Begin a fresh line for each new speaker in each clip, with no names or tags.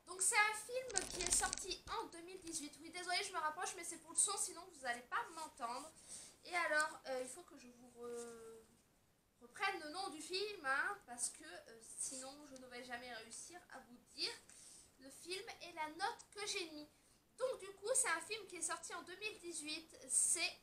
Donc c'est un film qui est sorti en 2018. Oui, désolé, je me rapproche, mais c'est pour le son, sinon vous n'allez pas m'entendre. Et alors, il faut que je vous reprenne le nom du film, hein, parce que sinon je ne vais jamais réussir à vous dire le film et la note que j'ai mis. Donc du coup, c'est un film qui est sorti en 2018. C'est...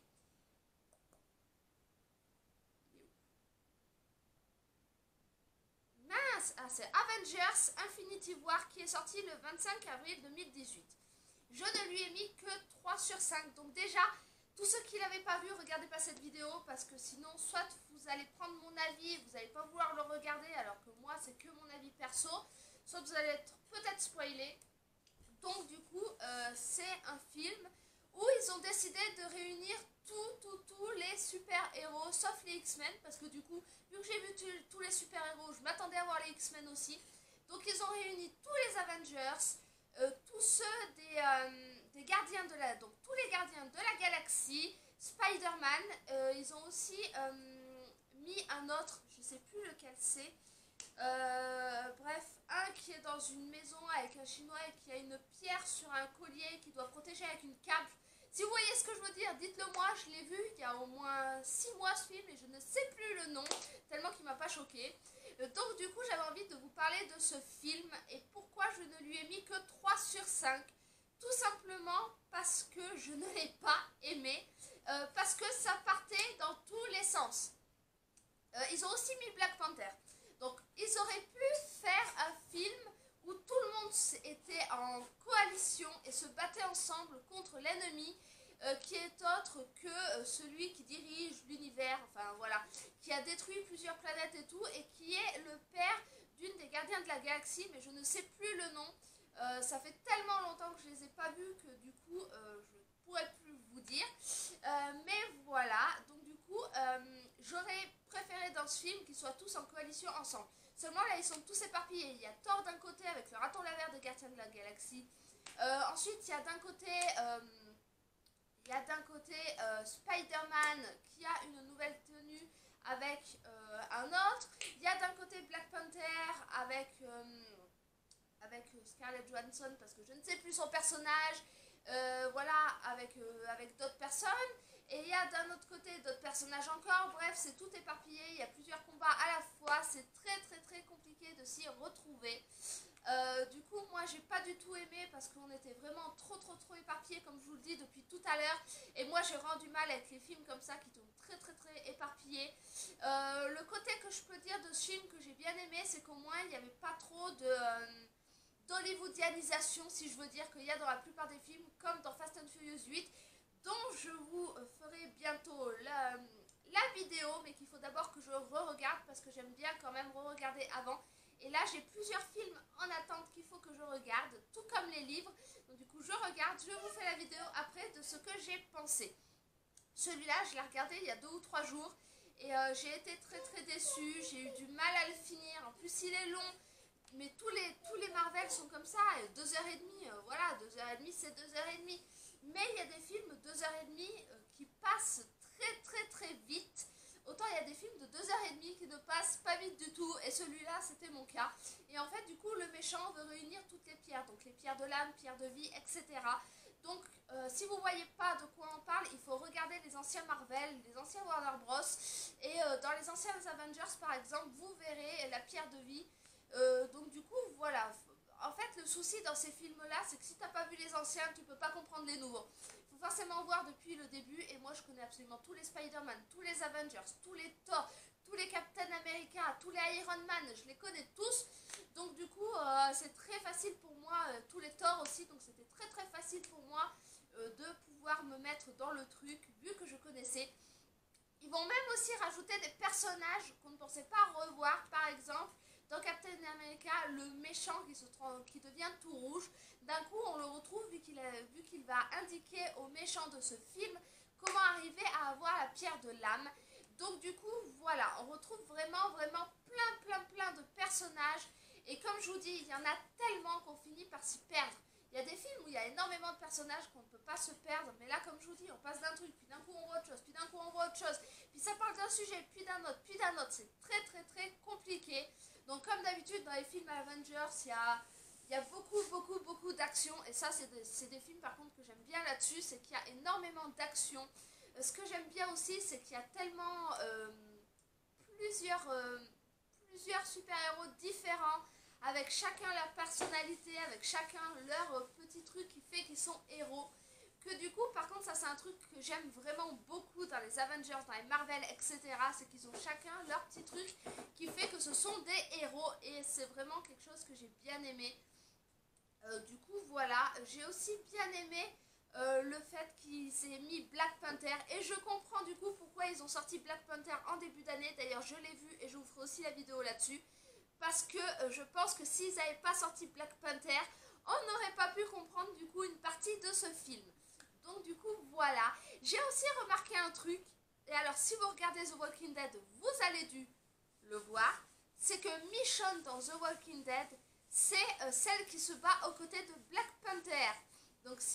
Mince, ah, c'est Avengers Infinity War qui est sorti le 25 avril 2018. Je ne lui ai mis que 3 sur 5. Donc déjà, tous ceux qui ne l'avaient pas vu, regardez pas cette vidéo parce que sinon, soit vous allez prendre mon avis et vous n'allez pas vouloir le regarder alors que moi, c'est que mon avis perso, soit vous allez être peut-être spoilé. Donc du coup, c'est un film où ils ont décidé de réunir tous les super-héros, sauf les X-Men, parce que du coup, vu que j'ai vu tous les super-héros, je m'attendais à voir les X-Men aussi. Donc ils ont réuni tous les Avengers, tous ceux des gardiens de la... Donc tous les gardiens de la galaxie, Spider-Man, ils ont aussi mis un autre, je sais plus lequel c'est, bref, un qui est dans une maison avec un chinois et qui a une pierre sur un collier qui doit protéger avec une cape. Si vous voyez ce que je veux dire, dites-le moi, je l'ai vu il y a au moins 6 mois ce film et je ne sais plus le nom, tellement qu'il m'a pas choqué. Donc du coup j'avais envie de vous parler de ce film et pourquoi je ne lui ai mis que 3 sur 5. Tout simplement parce que je ne l'ai pas aimé, parce que ça partait dans tous les sens. Ils ont aussi mis Black Panther. Donc ils auraient pu faire un film où tout le monde était en coalition et se battait ensemble contre l'ennemi qui est autre que celui qui dirige l'univers, enfin voilà, qui a détruit plusieurs planètes et tout, et qui est le père d'une des gardiens de la galaxie, mais je ne sais plus le nom. Ça fait tellement longtemps que je les ai pas vus que du coup je ne pourrais plus vous dire. Mais voilà, donc du coup j'aurais préféré dans ce film qu'ils soient tous en coalition ensemble. Seulement là ils sont tous éparpillés. Il y a Thor d'un côté avec le raton laveur des gardiens de la galaxie. Ensuite il y a d'un côté Spider-Man qui a une nouvelle tenue avec un autre. Il y a d'un côté Black Panther avec Scarlett Johansson parce que je ne sais plus son personnage. Voilà, avec d'autres personnes. Et il y a d'un autre côté d'autres personnages encore. Bref, c'est tout éparpillé. Il y a plusieurs combats à la fois. C'est très compliqué de s'y retrouver. Du coup, moi, j'ai pas du tout aimé parce qu'on était vraiment trop éparpillés, comme je vous le dis depuis tout à l'heure. Et moi, j'ai rendu mal avec les films comme ça qui sont très éparpillés. Le côté que je peux dire de ce film que j'ai bien aimé, c'est qu'au moins, il n'y avait pas trop de... d'hollywoodianisation, si je veux dire, qu'il y a dans la plupart des films, comme dans Fast and Furious 8, dont je vous ferai bientôt la vidéo, mais qu'il faut d'abord que je re-regarde, parce que j'aime bien quand même re-regarder avant. Et là, j'ai plusieurs films en attente qu'il faut que je regarde, tout comme les livres. Donc du coup, je regarde, je vous fais la vidéo après de ce que j'ai pensé. Celui-là, je l'ai regardé il y a 2 ou 3 jours, et j'ai été très déçue, j'ai eu du mal à le finir. En plus, il est long. Mais tous les Marvel sont comme ça, 2h30, voilà, 2h30 c'est 2h30. Mais il y a des films 2h30 qui passent très vite. Autant il y a des films de 2h30 qui ne passent pas vite du tout, et celui-là c'était mon cas. Et en fait du coup le méchant veut réunir toutes les pierres, donc les pierres de l'âme, pierres de vie, etc. Donc si vous ne voyez pas de quoi on parle, il faut regarder les anciens Marvel, les anciens Warner Bros. Et dans les anciens Avengers par exemple, vous verrez la pierre de vie. Donc du coup voilà, en fait le souci dans ces films là c'est que si t'as pas vu les anciens tu peux pas comprendre les nouveaux. Il faut forcément voir depuis le début, et moi je connais absolument tous les Spider-Man, tous les Avengers, tous les Thor, tous les Captain America, tous les Iron Man, je les connais tous. Donc du coup c'est très facile pour moi, tous les Thor aussi, donc c'était très facile pour moi de pouvoir me mettre dans le truc vu que je connaissais. Ils vont même aussi rajouter des personnages qu'on ne pensait pas revoir, par exemple dans Captain America, le méchant qui devient tout rouge, d'un coup on le retrouve vu qu'il va indiquer au méchant de ce film comment arriver à avoir la pierre de l'âme. Donc du coup voilà, on retrouve vraiment plein de personnages, et comme je vous dis, il y en a tellement qu'on finit par s'y perdre. Il y a des films où il y a énormément de personnages qu'on ne peut pas se perdre, mais là comme je vous dis, on passe d'un truc, puis d'un coup on voit autre chose, puis d'un coup on voit autre chose, puis ça parle d'un sujet, puis d'un autre, c'est très compliqué. Donc comme d'habitude dans les films Avengers, il y a beaucoup d'action, et ça c'est des films par contre que j'aime bien là-dessus, c'est qu'il y a énormément d'action. Ce que j'aime bien aussi, c'est qu'il y a tellement plusieurs, plusieurs super-héros différents, avec chacun leur personnalité, avec chacun leur petit truc qui fait qu'ils sont héros. Que du coup, par contre, ça c'est un truc que j'aime vraiment beaucoup dans les Avengers, dans les Marvel, etc. C'est qu'ils ont chacun leur petit truc qui fait que ce sont des héros, et c'est vraiment quelque chose que j'ai bien aimé. Du coup, voilà, j'ai aussi bien aimé le fait qu'ils aient mis Black Panther, et je comprends du coup pourquoi ils ont sorti Black Panther en début d'année. D'ailleurs, je l'ai vu et je vous ferai aussi la vidéo là-dessus, parce que je pense que s'ils n'avaient pas sorti Black Panther, on n'aurait pas pu comprendre du coup une partie de ce film. Donc du coup, voilà. J'ai aussi remarqué un truc, et alors si vous regardez The Walking Dead, vous allez dû le voir, c'est que Michonne dans The Walking Dead, c'est celle qui se bat aux côtés de Black Panther. Donc si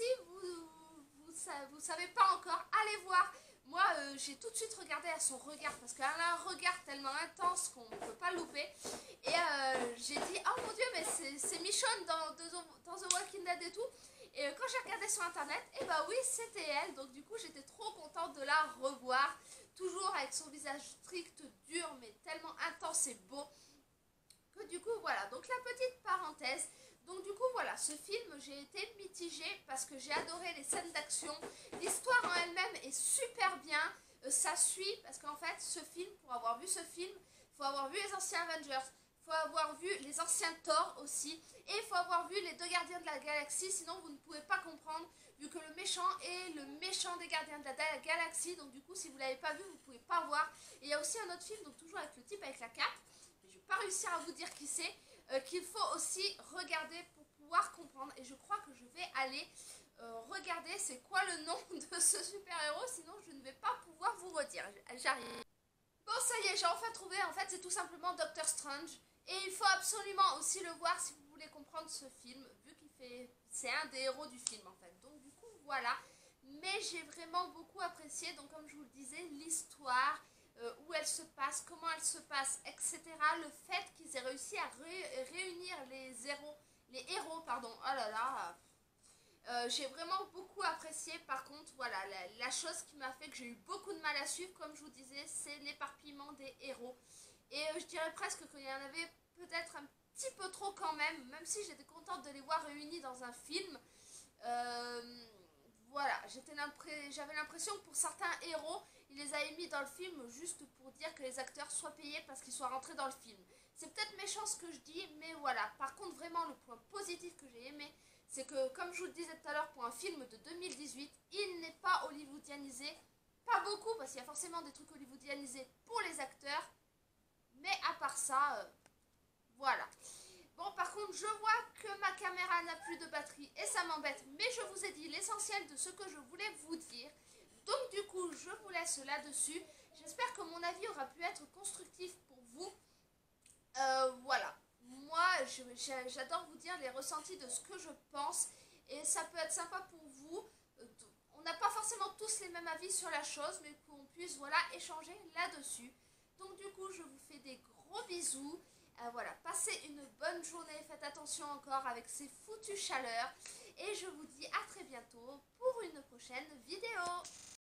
vous savez pas encore, allez voir. Moi, j'ai tout de suite regardé à son regard, parce qu'elle a un regard tellement intense qu'on ne peut pas louper. Et j'ai dit, oh mon dieu, mais c'est Michonne dans The Walking Dead et tout. Et quand j'ai regardé sur internet, et bah oui, c'était elle. Donc du coup, j'étais trop contente de la revoir. Toujours avec son visage strict, dur, mais tellement intense et beau. Que du coup, voilà. Donc la petite parenthèse. Donc du coup, voilà, ce film, j'ai été mitigée parce que j'ai adoré les scènes d'action. L'histoire en elle-même est super bien. Ça suit, parce qu'en fait, ce film, pour avoir vu ce film, il faut avoir vu les anciens Avengers. Il faut avoir vu les anciens Thor aussi. Et il faut avoir vu les deux Gardiens de la Galaxie, sinon vous ne pouvez pas comprendre, vu que le méchant est le méchant des Gardiens de la Galaxie. Donc du coup, si vous ne l'avez pas vu, vous ne pouvez pas voir. Et il y a aussi un autre film, donc toujours avec le type avec la cape, mais je ne vais pas réussir à vous dire qui c'est, qu'il faut aussi regarder pour pouvoir comprendre. Et je crois que je vais aller regarder c'est quoi le nom de ce super-héros, sinon je ne vais pas pouvoir vous redire. J'arrive. Bon, ça y est, j'ai enfin trouvé. En fait, c'est tout simplement Doctor Strange. Et il faut absolument aussi le voir si vous voulez comprendre ce film, vu qu'il fait... C'est un des héros du film, en fait. Donc, du coup, voilà. Mais j'ai vraiment beaucoup apprécié, donc comme je vous le disais, l'histoire, où elle se passe, comment elle se passe, etc. Le fait qu'ils aient réussi à réunir les héros, pardon. Oh là là. J'ai vraiment beaucoup apprécié. Par contre, voilà, la chose qui m'a fait que j'ai eu beaucoup de mal à suivre, comme je vous disais, c'est l'éparpillement des héros. Et je dirais presque qu'il y en avait peut-être un petit peu trop quand même si j'étais contente de les voir réunis dans un film. Voilà, j'avais l'impression que pour certains héros, ils les avaient mis dans le film juste pour dire que les acteurs soient payés parce qu'ils soient rentrés dans le film. C'est peut-être méchant ce que je dis, mais voilà. Par contre, vraiment, le point positif que j'ai aimé, c'est que, comme je vous le disais tout à l'heure, pour un film de 2018, il n'est pas hollywoodianisé. Pas beaucoup, parce qu'il y a forcément des trucs hollywoodianisés pour les acteurs. Mais à part ça, voilà. Bon, par contre, je vois que ma caméra n'a plus de batterie et ça m'embête. Mais je vous ai dit l'essentiel de ce que je voulais vous dire. Donc, du coup, je vous laisse là-dessus. J'espère que mon avis aura pu être constructif pour vous. Voilà. Moi, j'adore vous dire les ressentis de ce que je pense. Et ça peut être sympa pour vous. On n'a pas forcément tous les mêmes avis sur la chose, mais qu'on puisse, voilà, échanger là-dessus. Donc, du coup, je vous fais des gros bisous. Voilà, passez une bonne journée. Faites attention encore avec ces foutues chaleurs. Et je vous dis à très bientôt pour une prochaine vidéo.